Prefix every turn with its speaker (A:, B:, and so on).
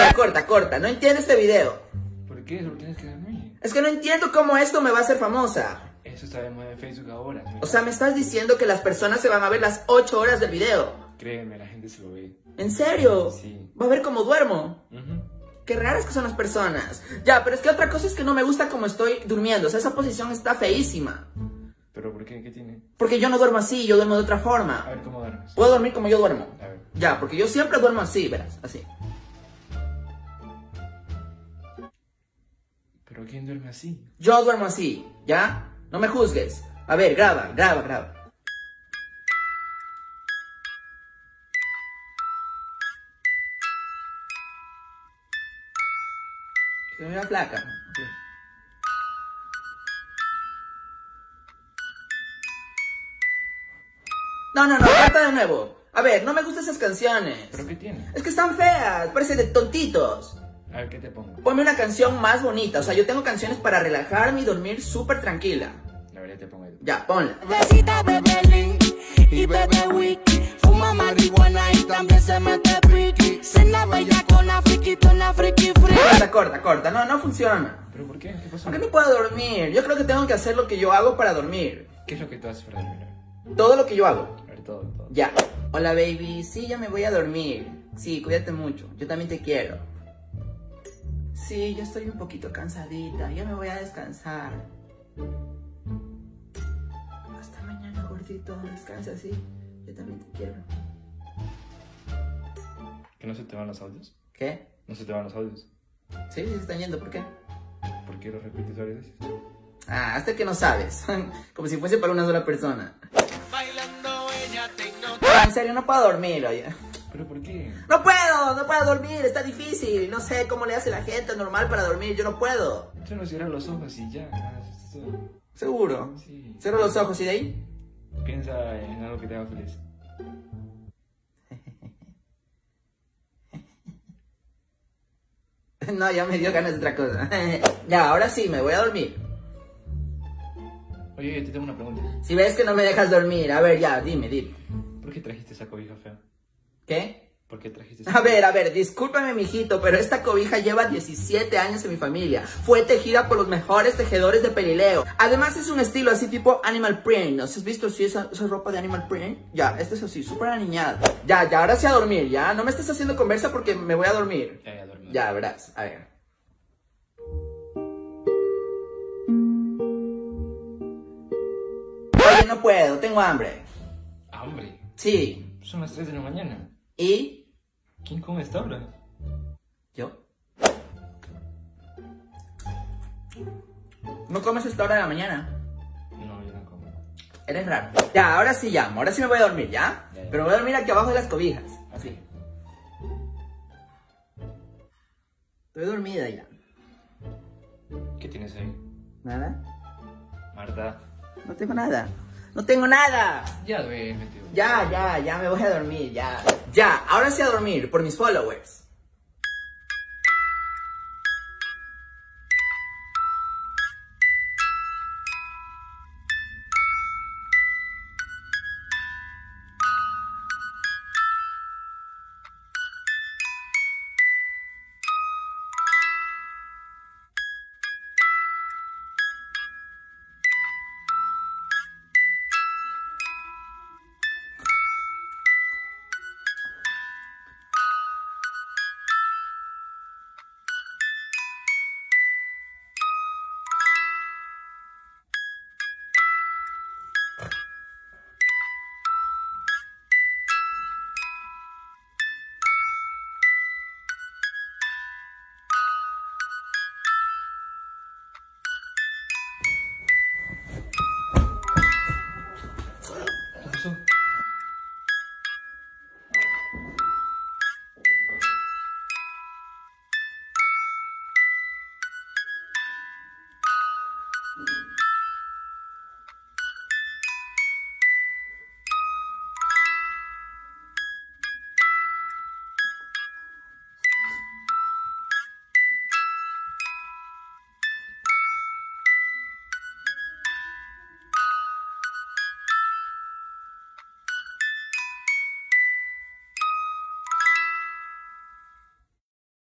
A: Ya, corta, corta. No entiendo este video.
B: ¿Por qué? ¿Por qué tienes que dormir?
A: Es que no entiendo cómo esto me va a hacer famosa.
B: Eso está de moda en Facebook ahora.
A: O sea, me estás diciendo que las personas se van a ver las 8 horas del video.
B: Créeme, la gente se lo ve.
A: ¿En serio?
B: Sí.
A: ¿Va a ver cómo duermo?
B: Ujú.
A: Qué raras que son las personas. Ya, pero es que otra cosa es que no me gusta cómo estoy durmiendo. O sea, esa posición está feísima.
B: ¿Pero por qué? ¿Qué tiene?
A: Porque yo no duermo así, yo duermo de otra forma.
B: A ver, ¿cómo duermes?
A: Puedo dormir como yo duermo.
B: A ver.
A: Ya, porque yo siempre duermo así, verás, así.
B: ¿Pero quién duerme así?
A: Yo duermo así, ¿ya? No me juzgues. A ver, graba, graba, graba. Se me ve flaca.
B: Sí.
A: No, no, no, canta de nuevo. A ver, no me gustan esas canciones.
B: ¿Pero qué tiene?
A: Es que están feas, parecen de tontitos.
B: A ver, ¿qué te pongo?
A: Ponme una canción más bonita. O sea, yo tengo canciones para relajarme y dormir súper tranquila.
B: La verdad te pongo ahí.
A: Ya, ponla.
C: Besita bebé Link y bebé Wiki. Fuma marihuana y también se mete piqui. Cena bella con la friki, con la friki friki.
A: Corta, corta, corta. No, no funciona.
B: ¿Pero por qué? ¿Qué pasó?
A: ¿Por qué no puedo dormir? Yo creo que tengo que hacer lo que yo hago para dormir.
B: ¿Qué es lo que tú haces para dormir?
A: Todo lo que yo hago.
B: A ver, todo.
A: Ya. Hola, baby. Sí, ya me voy a dormir. Sí, cuídate mucho. Yo también te quiero. Sí, yo estoy un poquito cansadita. Ya me voy a descansar. Hasta mañana, gordito. Descansa, sí. Yo también te quiero.
B: ¿Que no se te van los audios?
A: ¿Qué?
B: ¿No se te van los audios?
A: Sí, se están yendo. ¿Por qué?
B: ¿Por qué los repites varias veces?
A: Ah, hasta que no sabes. Como si fuese para una sola persona. Ah, en serio, no puedo dormir, oye.
B: ¿Pero por qué?
A: No puedo dormir, está difícil. No sé cómo le hace la gente normal para dormir, yo no puedo.
B: Solo cierra los ojos y ya. Eso es todo.
A: ¿Seguro?
B: Sí.
A: Cierro los ojos y de ahí.
B: Piensa en algo que te haga feliz.
A: No, ya me dio ganas de otra cosa. Ya, ahora sí, me voy a dormir.
B: Oye, te tengo una pregunta.
A: Si ves que no me dejas dormir, a ver, ya, dime.
B: ¿Por qué trajiste esa cobija fea?
A: ¿Qué?
B: ¿Por qué trajiste esa
A: A ver, discúlpame, mijito, pero esta cobija lleva 17 años en mi familia. Fue tejida por los mejores tejedores de Pelileo. Además es un estilo así tipo animal print. ¿No has visto así esa ropa de animal print? Ya, esta es así, súper aniñada. Ya, ahora sí a dormir, ya. No me estés haciendo conversa porque me voy a dormir.
B: Ya, dormí.
A: Ya, verás, a ver. Oye, no puedo, tengo hambre.
B: ¿Hambre?
A: Sí.
B: Son las 3 de la mañana.
A: ¿Y?
B: ¿Quién come a esta hora?
A: ¿Yo? ¿No comes a esta hora de la mañana?
B: No, yo no como.
A: Eres raro. Ya, ahora sí llamo, ahora sí me voy a dormir, ¿ya?
B: Ya.
A: Pero me voy a dormir aquí abajo de las cobijas. Así. Estoy dormida ya.
B: ¿Qué tienes ahí?
A: ¿Nada?
B: Marta.
A: No tengo nada. ¡No tengo nada!
B: Ya duerme, tío.
A: Ya me voy a dormir, ya. Ya, ahora sí a dormir, por mis followers.